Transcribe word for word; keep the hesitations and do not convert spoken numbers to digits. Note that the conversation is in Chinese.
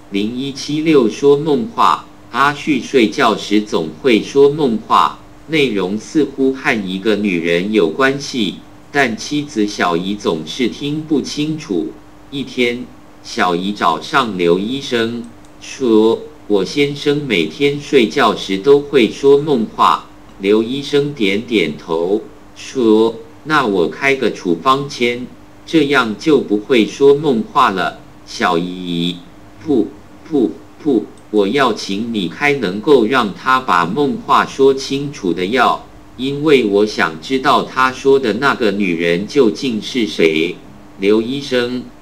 零一七六说梦话，阿旭睡觉时总会说梦话，内容似乎和一个女人有关系，但妻子小姨总是听不清楚。一天，小姨找上刘医生，说：“我先生每天睡觉时都会说梦话。”刘医生点点头，说：“那我开个处方签，这样就不会说梦话了。”小姨，不不不，我要请你开能够让他把梦话说清楚的药，因为我想知道他说的那个女人究竟是谁。刘医生，